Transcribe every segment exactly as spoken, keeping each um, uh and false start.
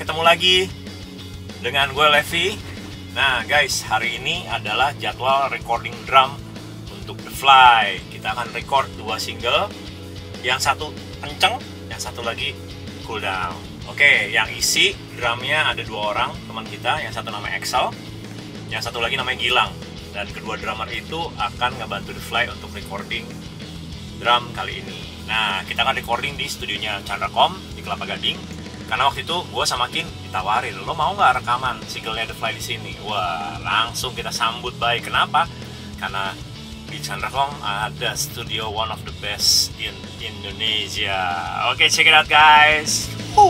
ketemu lagi dengan gue Levi. Nah guys, hari ini adalah jadwal recording drum untuk The Fly. Kita akan record dua single. Yang satu kenceng, yang satu lagi cool down. Oke, yang isi drumnya ada dua orang teman kita. Yang satu namanya Excel, yang satu lagi namanya Gilang. Dan kedua drummer itu akan ngebantu The Fly untuk recording drum kali ini. Nah, kita akan recording di studionya Chandracom di Kelapa Gading. Karena waktu itu gue sama King ditawarin, lo mau nggak rekaman singlenya The Fly di sini? Wah, langsung kita sambut baik. Kenapa? Karena di Chandracom ada studio one of the best in Indonesia. Oke, okay, check it out guys. Woo!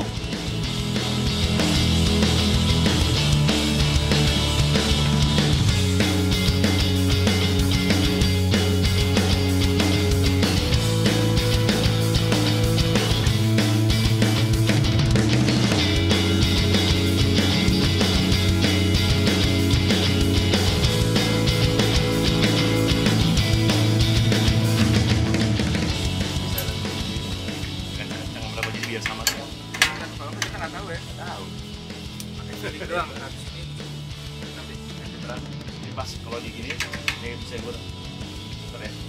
Biar sama tuh. Kan kalau kita nggak tahu ya. Tahu. Ini doang habis ini nanti Nanti terang. Ini pas kalau di gini, ini bisa gue putar ya.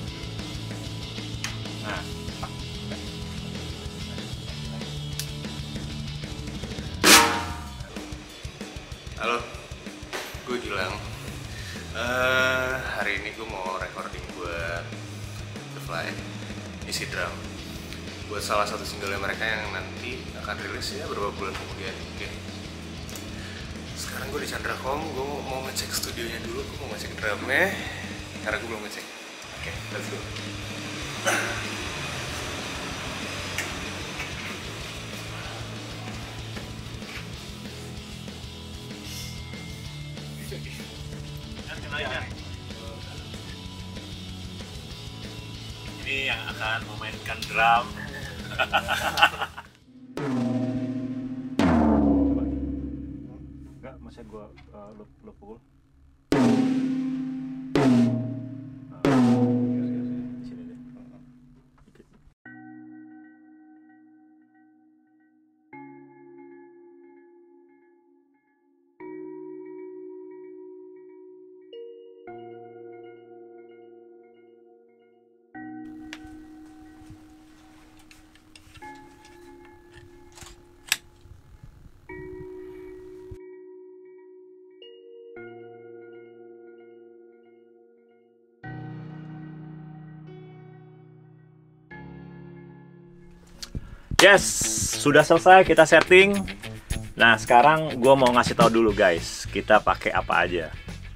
Nah. Halo, gue Gilang. Uh, hari ini gue mau recording buat The Fly, isi drum. Buat salah satu single mereka yang nanti akan rilis ya beberapa bulan kemudian. Oke. Sekarang gue di Chandracom, gue mau ngecek studionya dulu, gue mau ngecek drumnya karena gue belum ngecek. Oke, let's go. Ini yang akan memainkan drum. Enggak, maksudnya gue uh, lo, lo pukul. Di sini deh. Yes, sudah selesai kita setting. Nah, sekarang gue mau ngasih tahu dulu guys, kita pakai apa aja.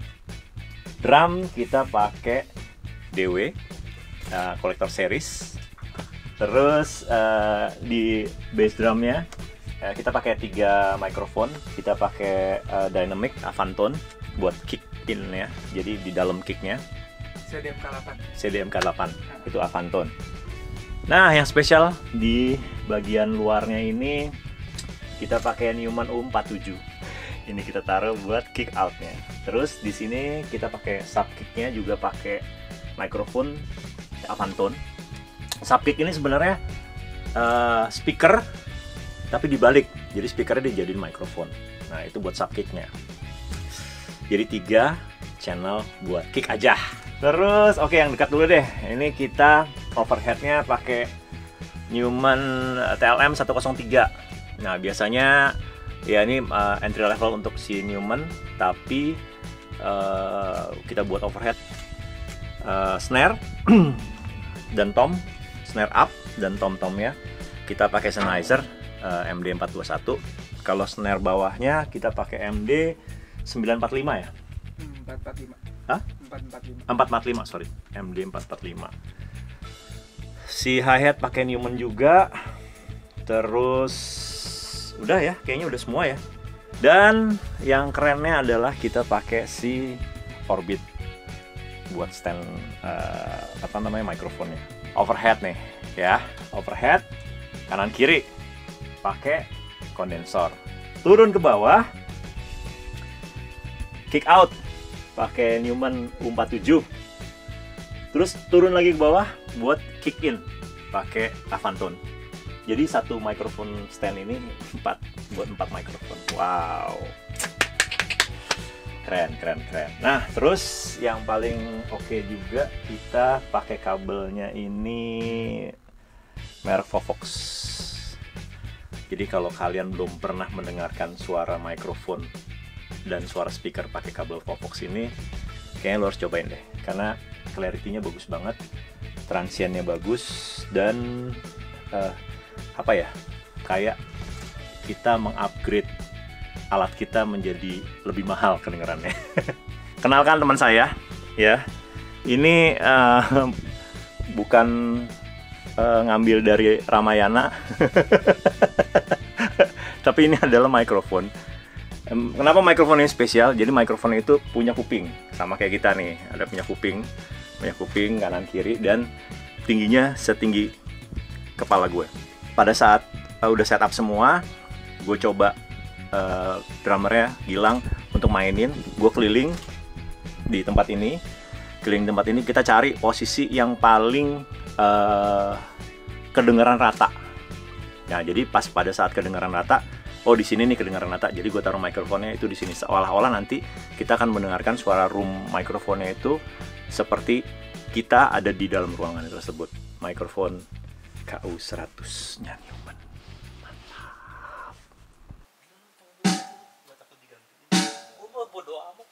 Drum kita pakai D W uh, Collector Series. Terus uh, di bass drumnya uh, kita pakai tiga mikrofon. Kita pakai uh, Dynamic Avantone buat kick in ya. Jadi di dalam kicknya C D M K delapan. C D M K delapan itu Avantone. Nah, yang spesial di bagian luarnya ini kita pakai Neumann U empat puluh tujuh. Ini kita taruh buat kick outnya. Terus di sini kita pakai sub kicknya juga pakai mikrofon Avantone. Sub kick ini sebenarnya uh, speaker tapi dibalik. Jadi speakernya dijadiin mikrofon. Nah, itu buat sub kicknya. Jadi tiga channel buat kick aja. Terus oke, okay, yang dekat dulu deh. Ini kita overheadnya pakai Neumann T L M seratus tiga. Nah, biasanya ya ini uh, entry level untuk si Neumann, tapi uh, kita buat overhead uh, snare dan tom, snare up dan tom-tomnya kita pakai Sennheiser uh, M D empat dua satu. Kalau snare bawahnya kita pakai M D sembilan empat lima ya? empat empat lima. Hah? empat empat lima. empat empat lima, sorry. M D empat empat lima. Si hi-hat pakai Neumann juga. Terus udah ya, kayaknya udah semua ya. Dan yang kerennya adalah kita pakai si Orbit buat stand uh, apa namanya mikrofonnya. Overhead nih, ya. Overhead kanan kiri pakai kondensor. Turun ke bawah kick out pakai Neumann U empat puluh tujuh. Terus turun lagi ke bawah buat kick in pakai Avantone. Jadi satu mikrofon stand ini empat buat empat mikrofon. Wow. Keren, keren, keren. Nah, terus yang paling oke juga kita pakai kabelnya ini merek Vovox. Jadi kalau kalian belum pernah mendengarkan suara mikrofon dan suara speaker pakai kabel Vovox ini, kayaknya lo harus cobain deh. Karena clarity-nya bagus banget, transiennya bagus, dan uh, apa ya, kayak kita mengupgrade alat kita menjadi lebih mahal kedengarannya. Kenalkan teman saya, ya. Ini uh, bukan uh, ngambil dari Ramayana, tapi ini adalah mikrofon. Um, kenapa mikrofon ini spesial? Jadi mikrofon itu punya kuping, sama kayak kita nih, ada punya kuping, punya kuping kanan kiri, dan tingginya setinggi kepala gue. Pada saat uh, udah setup semua, gue coba Uh, drummernya Gilang untuk mainin. Gue keliling di tempat ini, keliling tempat ini kita cari posisi yang paling uh, kedengaran rata. Nah, jadi pas pada saat kedengaran rata, oh di sini nih kedengaran rata. Jadi gue taruh mikrofonnya itu di sini. Seolah-olah nanti kita akan mendengarkan suara room mikrofonnya itu seperti kita ada di dalam ruangan tersebut. Mikrofon K U seratus-nya Newman. Bodo amat.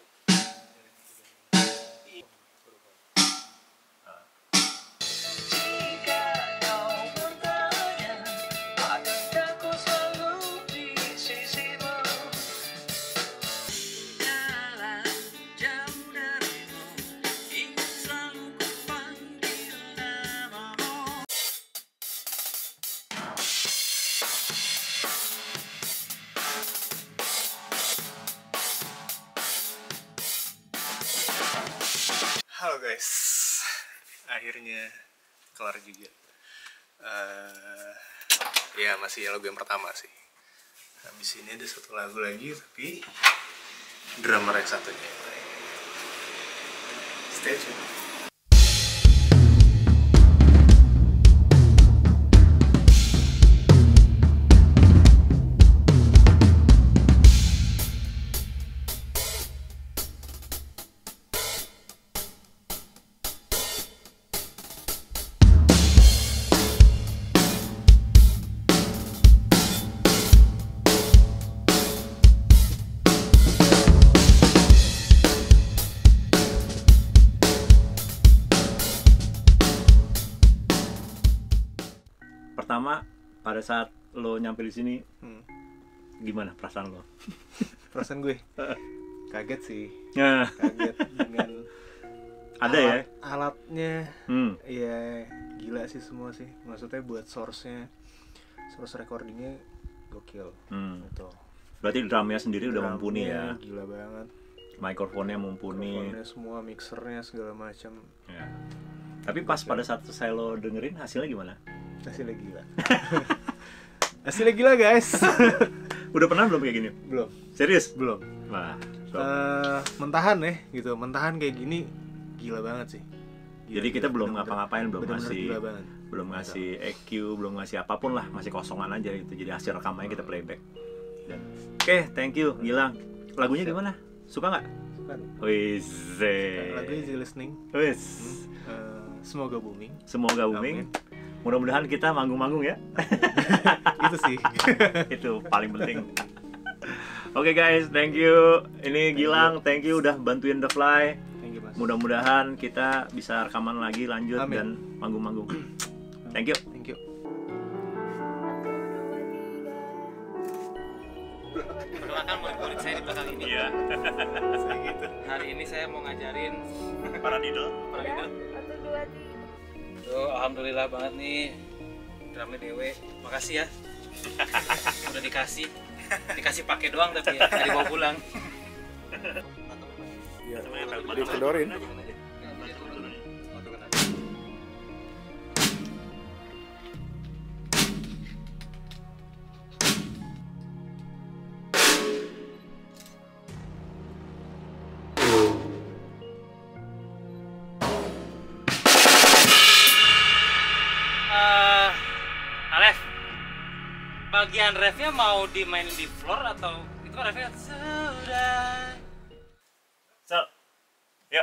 Halo guys, akhirnya kelar juga. Uh, ya masih lagu yang pertama sih. Habis ini ada satu lagu lagi, tapi drummer yang satunya. Stay tune. Pertama, pada saat lo nyampe di sini, Hmm. gimana perasaan lo? Perasaan gue kaget sih, Nah, kaget dengan ada alat, ya? alatnya. Hmm. Ya gila sih semua sih. Maksudnya buat source-nya, source recordingnya gokil. Hmm. Gitu. Berarti drumnya sendiri udah mumpuni ya? Gila banget. Mikrofonnya mumpuni. Mikrofonnya semua, mixernya segala macam. Ya. Tapi pas pada saat saya lo dengerin, hasilnya gimana? Hasilnya gila. Hasilnya gila guys. Udah pernah belum kayak gini? Belum. Serius? Belum. Wah. So. Uh, mentahan ya gitu. Mentahan kayak gini gila banget sih. Gila, Jadi kita gila, belum bener-bener- ngapa-ngapain, belum bener-bener ngasih, gila banget. belum ngasih E Q, belum ngasih apapun lah, masih kosongan aja gitu. Jadi hasil rekamannya kita playback. Dan oke, okay, thank you Gilang. Lagunya gimana? Suka nggak? Suka. Wis. Lagu easy listening. Wis. Uh, semoga booming. Semoga booming. Mudah-mudahan kita manggung-manggung ya. Itu sih. Itu paling penting. Oke okay guys, thank you. Ini Gilang, thank you udah bantuin The Fly. Thank you, Mas. Mudah-mudahan kita bisa rekaman lagi lanjut. Amin. Dan manggung-manggung. Thank you. Thank you. Perkenalkan murid-murid saya di belakang ini. Iya. Hari ini saya mau ngajarin Para Dido. para Dido. Satu dua tiga. Tuh, alhamdulillah banget nih. Drumnya Dewe. Makasih ya. Udah dikasih. Dikasih pakai doang tapi ya, nggak dibawa pulang. Iya. Dikedorin. Uh, Alef, bagian refnya mau dimainin di floor atau itu kan refnya sudah. So, yuk.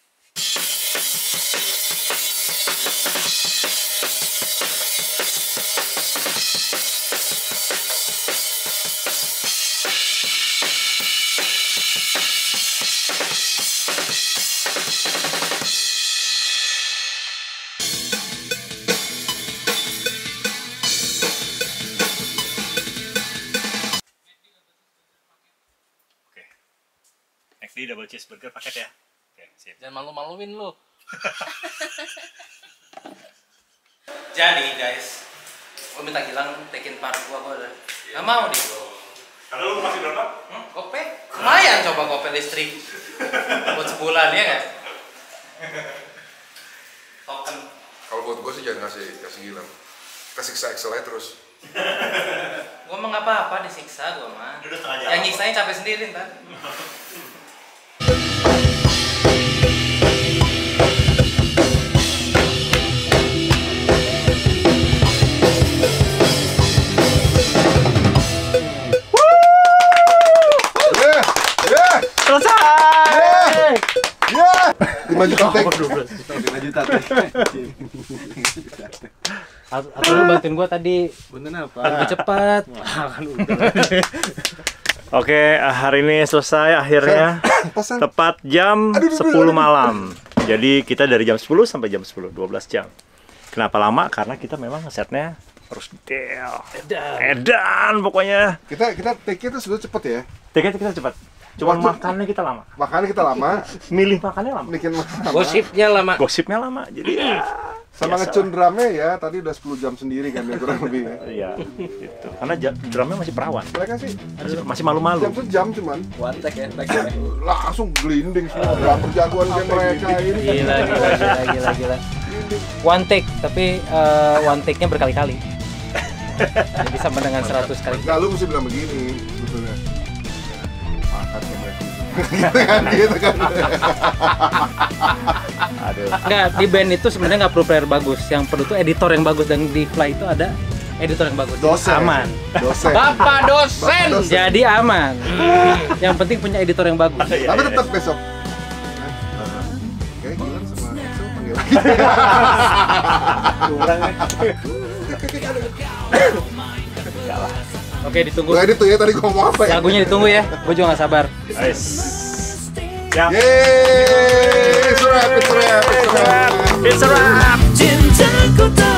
Di double cheeseburger paket ya. Oke, siap. Jangan malu-maluin lu. Jadi guys, gua minta Gilang tekin part gua gua udah. Enggak mau dia. Kalau lu masih berapa? Hmm? Gope? Lumayan coba gope listrik. Buat sebulan ya guys. Token. Kalau buat gue sih jangan kasih kasih Gilang. Kasih siksa Excel aja terus. Gua mah nggak apa-apa disiksa gua mah. Udah setengah jam. Yang nyiksain capek sendiri ntar. Selesai. Ya, lima juta tek. lima juta teh. Atau lu bantuin gua tadi. Bener apa? Lebih cepat. Oke, hari ini selesai akhirnya. Pesan. Tepat jam Aduh, aduh, sepuluh aduh. malam. Jadi kita dari jam sepuluh sampai jam sepuluh, dua belas jam. Kenapa lama? Karena kita memang ngesetnya harus detail. Edan. Edan pokoknya. Kita kita take itu sudah cepet ya. Tiket kita cepat. Cuman Waktu- makannya kita lama. Makanya kita lama, Milih makannya lama. bikin lama. Gosipnya lama. Gosipnya lama. Jadi ya Sama biasa ngecun drumnya ya, tadi udah sepuluh jam sendiri kan ya kurang lebih. lah. Iya, gitu. Karena ja- drumnya masih perawan. Mereka sih Masih, masih malu-malu. jam sejam cuman One take ya, take ya. langsung gelinding semua drum jagoan kayak mereka ini. Gila, gila, gila, gila, gila. One take, tapi uh, one take-nya berkali-kali. Jadi sama dengan seratus kali. Nah, lu mesti bilang begini sebetulnya. Makan kayak mereka. Kan gitu kan. Aduh. Enggak, di band itu sebenarnya nggak perlu player bagus. Yang perlu tuh editor yang bagus, dan di Fly itu ada editor yang bagus. Jadi Dosen. aman. Dosen. Bapak dosen. Bapak dosen. Jadi aman. Yang penting punya editor yang bagus. Iya, Tapi iya, tetap iya. besok. Kayak Gilang sama Excel panggil. Kurang ya. Oke, ditunggu. Gue edit tuh ya, tadi gua ngomong apa ya? Lagunya ditunggu ya. Gue juga nggak sabar. Guys. Siap. Yeay, it's a wrap, it's a wrap, it's a wrap. It's a wrap. Cintaku tak